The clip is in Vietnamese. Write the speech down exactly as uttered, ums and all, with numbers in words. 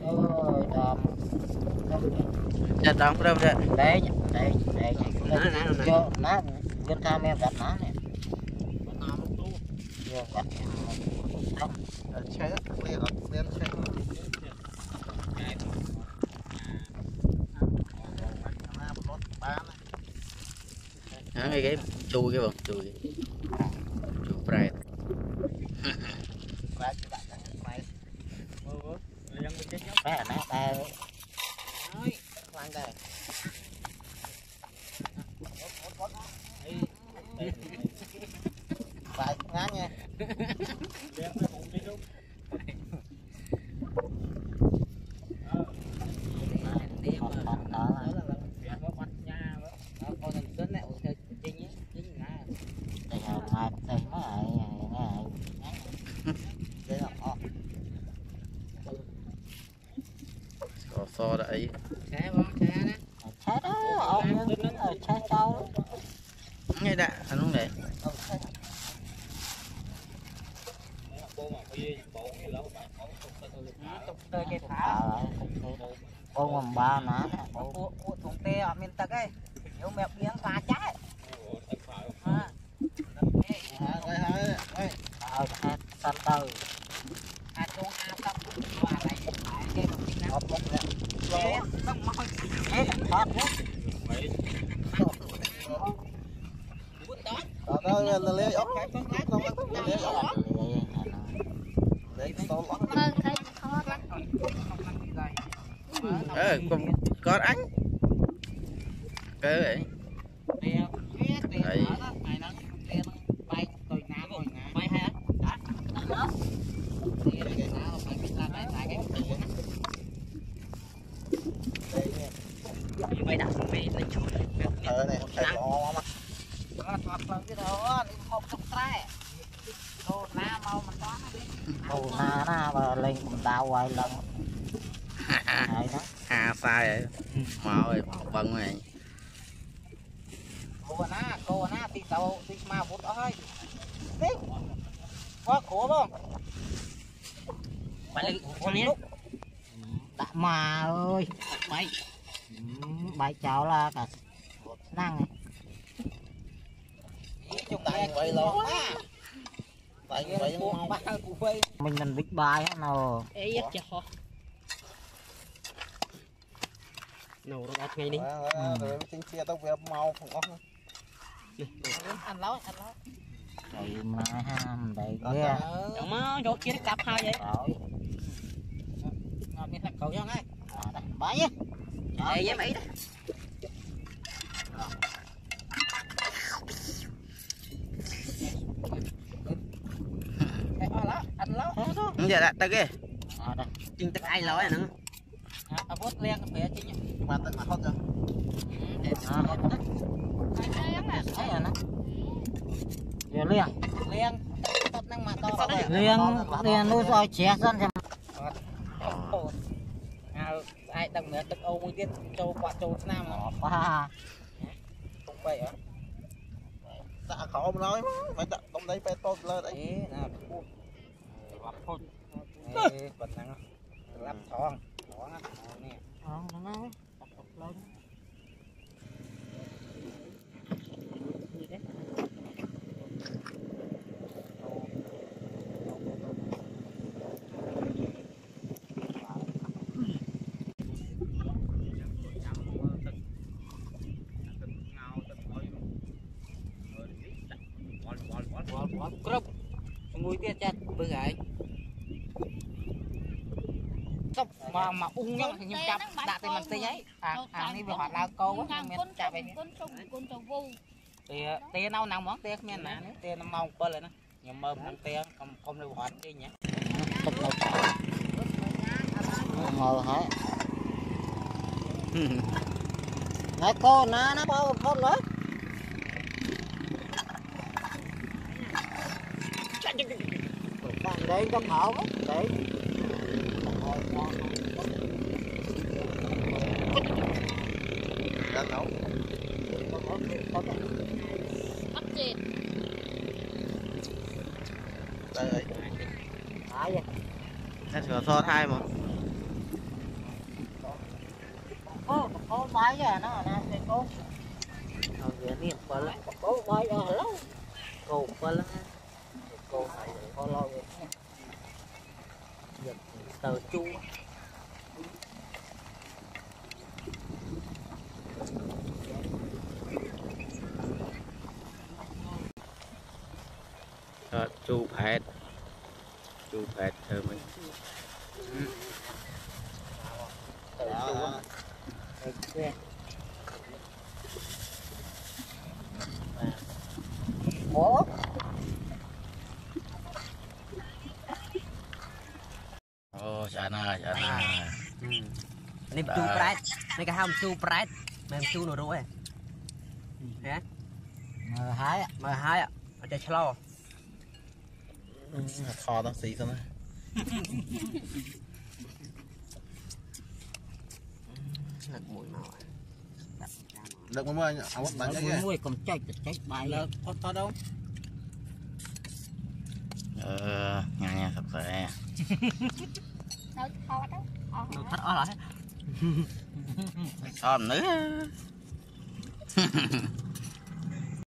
ôi đầm chặt đóng đâu đấy đấy đấy đấy cho má vươn tham em gặt má này vừa gặt không chơi á lên lên chơi nó cái cái chui cái bông chui chui pride mẹ nè ta quăng đây phải ngán nha so đấy xe bom xe đó xe đó ông đứng ở xe trâu ngay đã anh không để con làm ba nè của của thùng tê ở miền Tây ấy nếu mẹ miếng phá trái à ờ săn tơ à chung ao xong và lại phải cái bằng tiếng nào một nè không mỏi thế thoát hết đó là lấy ốc khác con lát không ăn lấy ốc lấy to lắm thấy khó lắm ờ con có ánh cơ ấy đấy bay tôi ngã rồi ngã bay hay á đó thì cái nào phải biết là cái cái cái bay đặt bay lên chỗ này ờ này phải lo mà thoát thoát cái đó đi không trong tre đồ na mau mình toán đi đồ na na và lên cùng đau hoài lần này đó hà sai rồi màu rồi vâng này cô na cô na tí tàu tí mà phút đó thôi tí quá khổ không phải lên đã mà ơi bay bay cháu là cả năng này chúng ta vậy luôn tại vậy mình mình big bài á nào ấy cho nấu nó ngay đi rồi tinh chia tao về màu không ốc ăn lót ăn lót đây mà ham đây kia chẳng má chỗ kia cặp hai vậy ngọt miếng thạch cầu nhau ngay bái nhé đây với mấy đó ăn lót không giờ đặt ta kia chừng tức ai nói nữa à bớt len cái bể chứ mà tận mà không rồi thấy rồi nó giờ len len tốt năng mà to len len nuôi rồi chè dân thì ai đằng mẹទឹកÂuមួយទៀតចូលគាត់ចូលឆ្នាំបាទទុកបែហ៎ដាក់ក្រោមnóiមិនដាក់ដុំដីពេតតូតលើអីណាខ្ពស់បាត់ផុតប៉ុណ្ណឹងស្លាប់ថងថងនេះថងហ្នឹងដាក់ទុកឡើងគ្រប់មួយទៀតចាត់មើលហើយតុបមកមកអ៊ុងខ្ញុំខ្ញុំចាប់ដាក់តែមិនតិចហើយអាអានេះវាហត់ឡើងកោខ្ញុំមានចាប់ឯងគុនជុំគុនទៅវូទេទេនៅណាហ្មងទេគ្មានណានេះទេម៉ោងbảyហើយណាខ្ញុំមើលមិនទេកុំកុំនៅហត់ទេញ៉ាតុបនៅមើលហើយហើយកោណាណាបើផុតលើbạn đấy có thảo đấy đã nấu bắt chẹt đây nó sửa so hai mà cô cô bay giờ nó là cái cô rồi giờ niệm qua lại cô bay giờ lâu cô qua lại cô phải có lo rồi giờ tờ chu Đó, chu phẹt chu phẹt thơ mình ủa ô chả na chả na Này chu pride, này cái hông chu pride, mềm chu nổ rồi. Hả? mà hai Mà hai ạ, ở đây chlo. kho tao xì sao nó Lật mũi màu. được mà mơi ông bắt bánh cái nuôi còn chạy chạy bài là có to đâu ờ nghe nghe thật khỏe Đâu kho đâu. Ờ. Nó thắt ó lại. xòm nữa